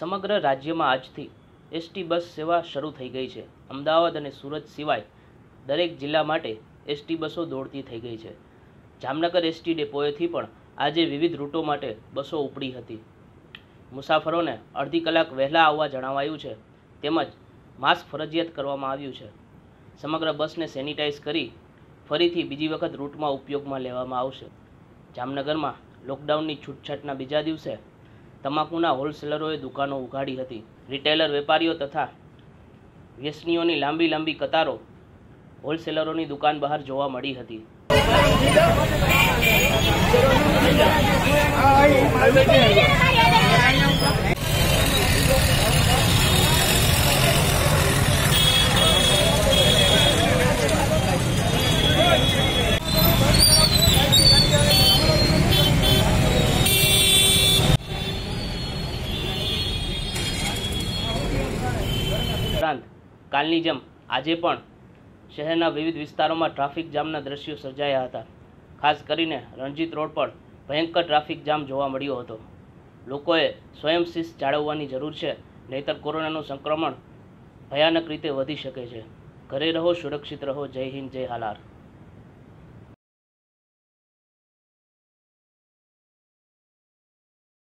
સમગ્ર રાજ્યમાં આજથી એસટી બસ સેવા શરૂ થઈ ગઈ છે। અમદાવાદ અને સુરત સિવાય દરેક જિલ્લા માટે એસટી બસો દોડતી થઈ ગઈ છે। જામનગર એસટી ડેપોએથી પણ આજે વિવિધ રૂટો માટે બસો ઉપડી હતી। મુસાફરોને અડધી કલાક વહેલા આવવા જણાવાયું છે, તેમજ માસ્ક ફરજિયાત કરવામાં આવ્યું છે। સમગ્ર બસને સેનિટાઈઝ કરી ફરીથી બીજી વખત રૂટમાં ઉપયોગમાં લેવામાં આવશે। જામનગરમાં લોકડાઉનની છૂટછાટના બીજા દિવસે તમાકુના હોલસેલરોએ દુકાનો ઉઘાડી હતી। રિટેલર વેપારીઓ તથા વ્યસનીઓની લાંબી કતારો હોલસેલરોની દુકાન બહાર જોવા મળી હતી। ઉપરાંત કાલની જેમ આજે પણ શહેરના વિવિધ વિસ્તારોમાં ટ્રાફિક જામના દ્રશ્યો સર્જાયા હતા। ખાસ કરીને રણજીત રોડ પર ભયંકર ટ્રાફિક જામ જોવા મળ્યો હતો। લોકોએ સ્વયં શિસ્ત જાળવવાની જરૂર છે, નહીંતર કોરોનાનું સંક્રમણ ભયાનક રીતે વધી શકે છે। ઘરે રહો, સુરક્ષિત રહો। જય હિન્દ, જય હાલાર।